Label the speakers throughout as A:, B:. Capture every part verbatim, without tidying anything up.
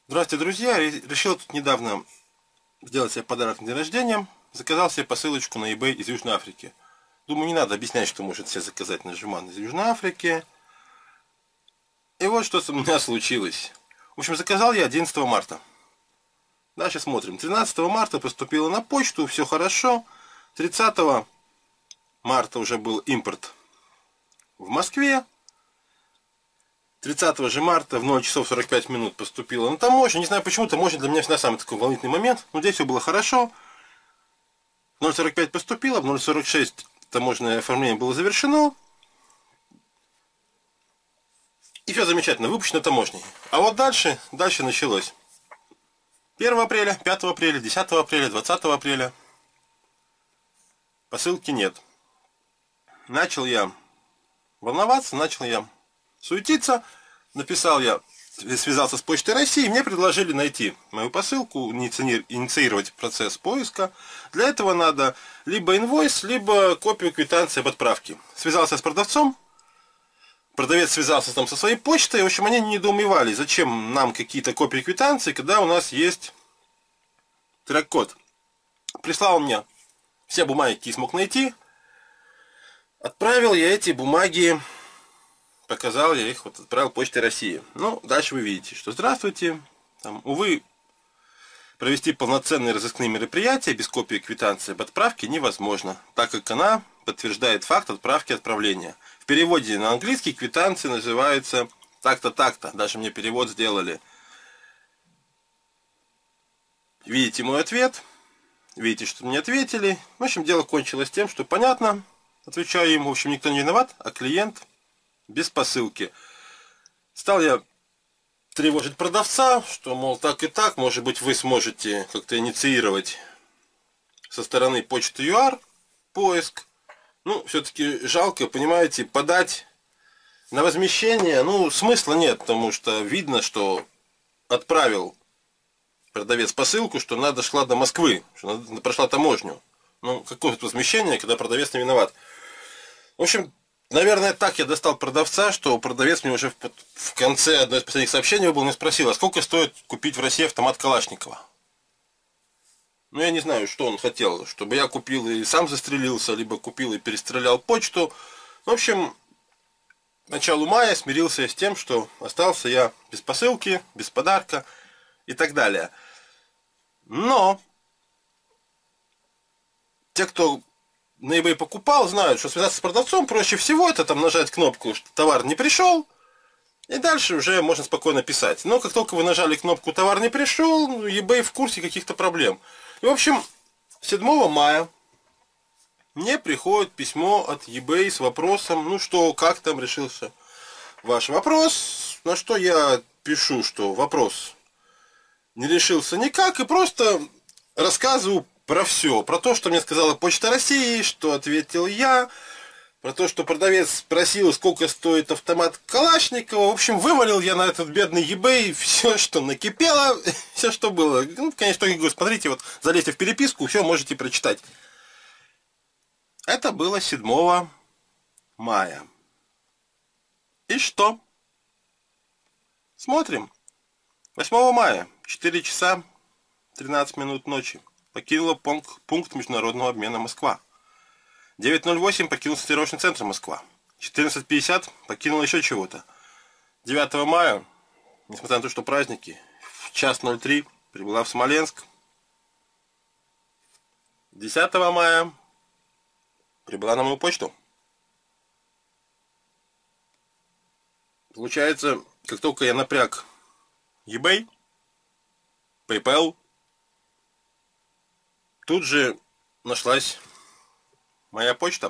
A: Здравствуйте, друзья! Решил тут недавно сделать себе подарок на день рождения. Заказал себе посылочку на eBay из Южной Африки. Думаю, не надо объяснять, что может себе заказать на Жеман из Южной Африки. И вот что у меня случилось. В общем, заказал я одиннадцатого марта. Дальше смотрим. тринадцатого марта поступило на почту, все хорошо. тридцатого марта уже был импорт в Москве. тридцатого же марта в ноль часов сорок пять минут поступило на таможню. Не знаю почему, таможня для меня всегда самый такой волнительный момент. Но здесь все было хорошо. В ноль сорок пять поступило, в ноль сорок шесть таможенное оформление было завершено. И все замечательно, выпущено таможней. А вот дальше, дальше началось. первого апреля, пятого апреля, десятого апреля, двадцатого апреля. Посылки нет. Начал я волноваться, начал я суетиться. Написал я, связался с Почтой России, мне предложили найти мою посылку, инициировать процесс поиска. Для этого надо либо инвойс, либо копию квитанции об отправке. Связался с продавцом, продавец связался там со своей почтой, в общем, они недоумевали, зачем нам какие-то копии квитанции, когда у нас есть трек-код. Прислал мне все бумаги, какие смог найти. Отправил я эти бумаги, показал я их, вот отправил Почте России. Ну, дальше вы видите, что здравствуйте. Там, увы, провести полноценные разыскные мероприятия без копии квитанции об отправке невозможно, так как она подтверждает факт отправки и отправления. В переводе на английский квитанция называется так-то, так-то. Даже мне перевод сделали. Видите мой ответ. Видите, что мне ответили. В общем, дело кончилось тем, что понятно. Отвечаю им, в общем, никто не виноват, а клиент без посылки. Стал я тревожить продавца, что, мол, так и так, может быть, вы сможете как-то инициировать со стороны почты ЮАР поиск. Ну, все-таки жалко, понимаете, подать на возмещение, ну, смысла нет, потому что видно, что отправил продавец посылку, что она дошла до Москвы, что она прошла таможню. Ну, какое тут возмещение, когда продавец не виноват. В общем, наверное, так я достал продавца, что продавец мне уже в, в конце одной из последних сообщений был, мне спросил, а сколько стоит купить в России автомат Калашникова? Ну, я не знаю, что он хотел, чтобы я купил и сам застрелился, либо купил и перестрелял почту. В общем, к началу мая смирился я с тем, что остался я без посылки, без подарка и так далее. Но те, кто на eBay покупал, знают, что связаться с продавцом проще всего, это там нажать кнопку, что товар не пришел, и дальше уже можно спокойно писать. Но как только вы нажали кнопку «Товар не пришел», eBay в курсе каких-то проблем. И, в общем, седьмого мая мне приходит письмо от eBay с вопросом, ну что, как там решился ваш вопрос, на что я пишу, что вопрос не решился никак, и просто рассказываю про все. Про то, что мне сказала Почта России, что ответил я. Про то, что продавец спросил, сколько стоит автомат Калашникова. В общем, вывалил я на этот бедный eBay все, что накипело, все, что было. Ну, конечно, я говорю, смотрите, вот залезьте в переписку, все можете прочитать. Это было седьмого мая. И что? Смотрим. восьмого мая, четыре часа тринадцать минут ночи. Покинула пункт, пункт международного обмена Москва. девять ноль восемь покинул сортировочный центр Москва. четырнадцать пятьдесят покинул еще чего-то. девятого мая, несмотря на то, что праздники, в час ноль три прибыла в Смоленск. десятого мая прибыла на мою почту. Получается, как только я напряг eBay, PayPal, тут же нашлась моя почта.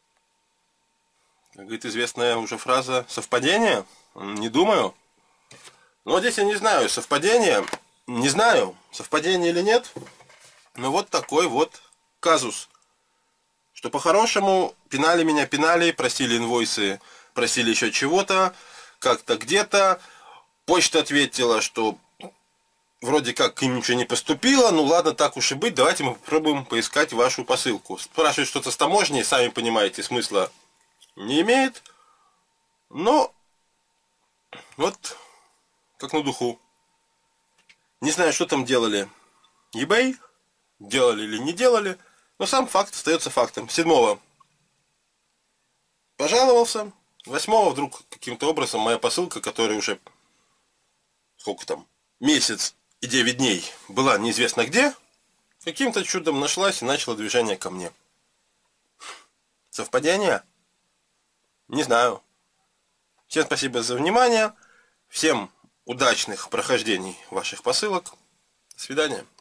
A: Как говорит известная уже фраза, совпадение? Не думаю. Но здесь я не знаю, совпадение, не знаю, совпадение или нет. Но вот такой вот казус. Что по-хорошему пинали меня, пинали, просили инвойсы, просили еще чего-то, как-то где-то. Почта ответила, что вроде как к ним ничего не поступило, ну ладно, так уж и быть, давайте мы попробуем поискать вашу посылку. Спрашивают что-то с таможней, сами понимаете, смысла не имеет. Но вот как на духу. Не знаю, что там делали eBay, делали или не делали, но сам факт остается фактом. Седьмого пожаловался, восьмого вдруг каким-то образом моя посылка, которая уже сколько там, месяц и девять дней была неизвестно где, каким-то чудом нашлась и начала движение ко мне. Совпадение? Не знаю. Всем спасибо за внимание. Всем удачных прохождений ваших посылок. До свидания.